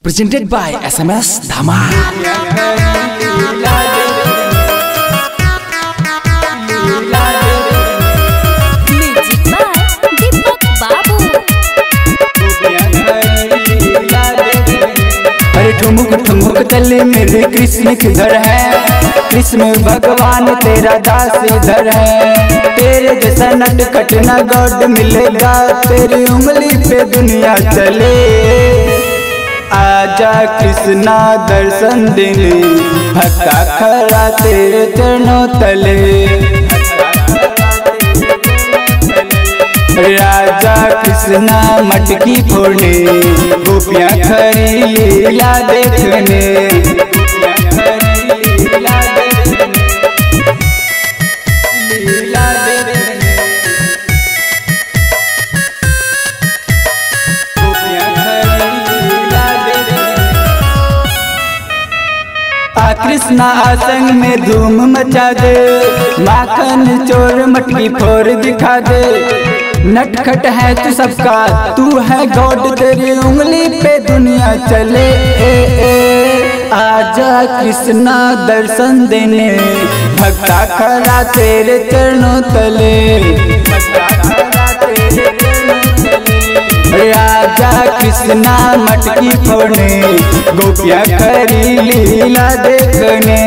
Presented by SMS Dhamal. ठुमुक ठुमुक तले मेरे कृष्ण किधर है? कृष्ण भगवान तेरा दास इधर है। तेरे जैसा नटखट ना गॉड मिलेगा, तेरी उंगली पे दुनिया चले। आजा कृष्णा दर्शन देने, भक्ता खड़ा तेरे चरणों तले। राजा कृष्णा मटकी फोड़ने, गोपियाँ खड़ी लीला देखने। कृष्णा आसंग में धूम मचा दे, माखन चोर मटकी फोड़ दिखा दे। नटखट है तू सबका, तू है गॉड, तेरी उंगली पे दुनिया चले। आजा कृष्णा दर्शन देने, भक्ता खड़ा तेरे चरणों तले। राजा कृष्णा मटकी फोड़ने, गोपियाँ खड़ी लीला देखने।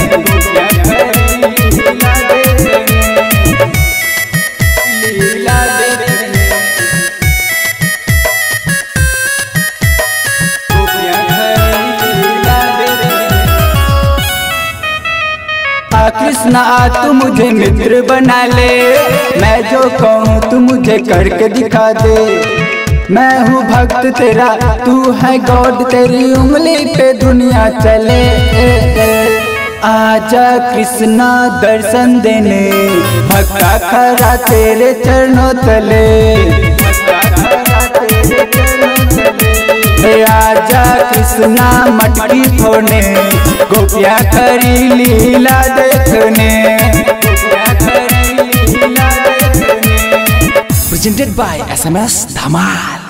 कृष्णा आ तू मुझे मित्र बना ले, मैं जो कहूँ तू मुझे करके दिखा दे। मैं हूँ भक्त तेरा, तू है गॉड, तेरी उंगली पे दुनिया चले। आजा कृष्णा दर्शन देने, भक्ता खड़ा तेरे चरणों तले। राजा कृष्णा मटकी फोड़ने, गोपियाँ खड़ी लीला देखने। Presented by SMS Dhamal.